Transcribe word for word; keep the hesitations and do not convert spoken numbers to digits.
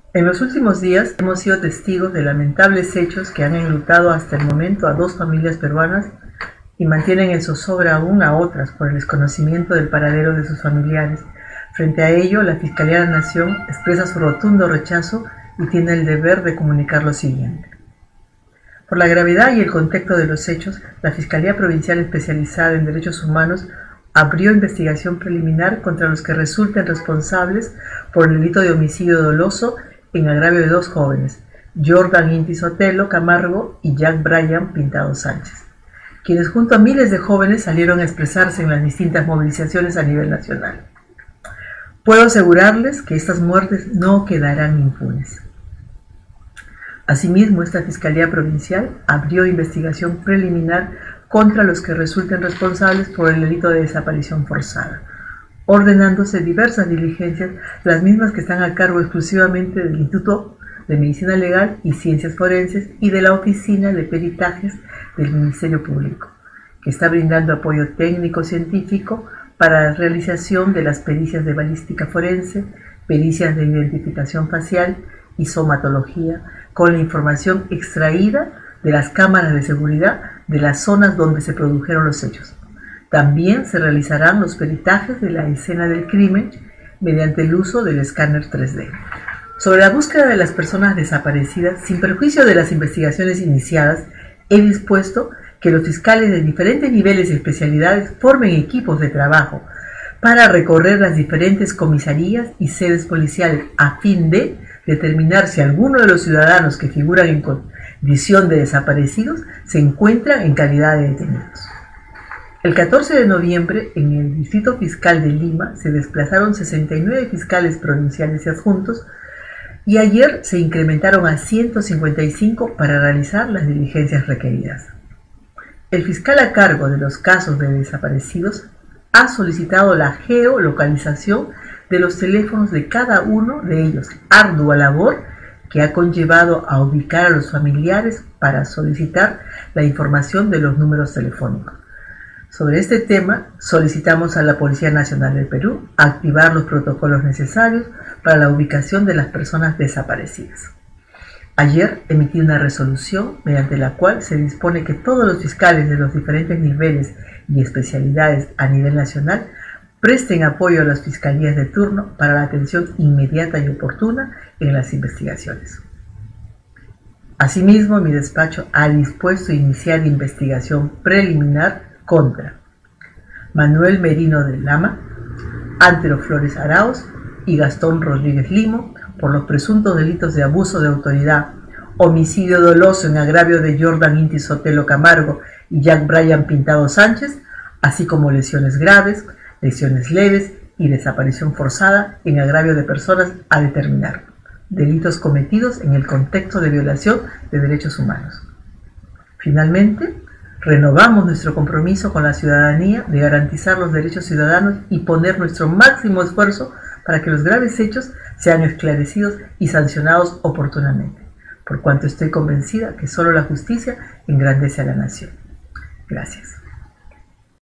En los últimos días hemos sido testigos de lamentables hechos que han enlutado hasta el momento a dos familias peruanas y mantienen en zozobra aún a otras por el desconocimiento del paradero de sus familiares. Frente a ello, la Fiscalía de la Nación expresa su rotundo rechazo y tiene el deber de comunicar lo siguiente. Por la gravedad y el contexto de los hechos, la Fiscalía Provincial Especializada en Derechos Humanos abrió investigación preliminar contra los que resulten responsables por el delito de homicidio doloso en agravio de dos jóvenes, Jordan Inti Sotelo Camargo y Jack Brian Pintado Sánchez, quienes junto a miles de jóvenes salieron a expresarse en las distintas movilizaciones a nivel nacional. Puedo asegurarles que estas muertes no quedarán impunes. Asimismo, esta Fiscalía Provincial abrió investigación preliminar contra los que resulten responsables por el delito de desaparición forzada, ordenándose diversas diligencias, las mismas que están a cargo exclusivamente del Instituto de Medicina Legal y Ciencias Forenses y de la Oficina de Peritajes del Ministerio Público, que está brindando apoyo técnico-científico para la realización de las pericias de balística forense, pericias de identificación facial y somatología, con la información extraída de las cámaras de seguridad de las zonas donde se produjeron los hechos. También se realizarán los peritajes de la escena del crimen mediante el uso del escáner tres D. Sobre la búsqueda de las personas desaparecidas, sin perjuicio de las investigaciones iniciadas, he dispuesto que los fiscales de diferentes niveles y especialidades formen equipos de trabajo para recorrer las diferentes comisarías y sedes policiales a fin de determinar si alguno de los ciudadanos que figuran en condición de desaparecidos se encuentran en calidad de detenidos. El catorce de noviembre, en el Distrito Fiscal de Lima, se desplazaron sesenta y nueve fiscales provinciales y adjuntos y ayer se incrementaron a ciento cincuenta y cinco para realizar las diligencias requeridas. El fiscal a cargo de los casos de desaparecidos ha solicitado la geolocalización de los teléfonos de cada uno de ellos, ardua labor que ha conllevado a ubicar a los familiares para solicitar la información de los números telefónicos. Sobre este tema, solicitamos a la Policía Nacional del Perú activar los protocolos necesarios para la ubicación de las personas desaparecidas. Ayer emití una resolución mediante la cual se dispone que todos los fiscales de los diferentes niveles y especialidades a nivel nacional presten apoyo a las fiscalías de turno para la atención inmediata y oportuna en las investigaciones. Asimismo, mi despacho ha dispuesto a iniciar investigación preliminar contra Manuel Merino del Lama, Antero Flores Arauz y Gastón Rodríguez Limo por los presuntos delitos de abuso de autoridad, homicidio doloso en agravio de Jordan Inti Sotelo Camargo y Jack Brian Pintado Sánchez, así como lesiones graves, lesiones leves y desaparición forzada en agravio de personas a determinar, delitos cometidos en el contexto de violación de derechos humanos. Finalmente, renovamos nuestro compromiso con la ciudadanía de garantizar los derechos ciudadanos y poner nuestro máximo esfuerzo para que los graves hechos sean esclarecidos y sancionados oportunamente, por cuanto estoy convencida que solo la justicia engrandece a la nación. Gracias.